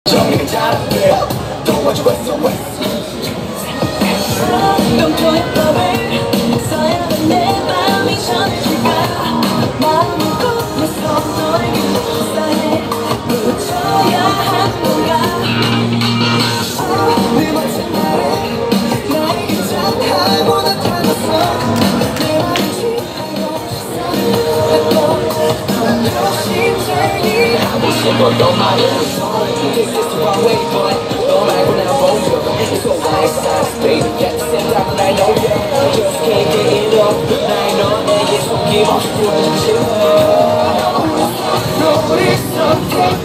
정리는 잘안돼 Don't want you west or west Don't go in the way 써야만 내 맘이 전해질까 마음을 꿈에서 너에게 사해 묻혀야 하는 건가 네 멋진 말에 나에게 장하고 나타났어 내 맘을 취하고 싶어 너 심장이 하고 싶어 너 말은 This is the wrong way but 너 말고 난 보여 So why stop baby get the 생각은 I know you Just can't get enough 나의 너에게 손김없이 부어지고 싶어 우리 선택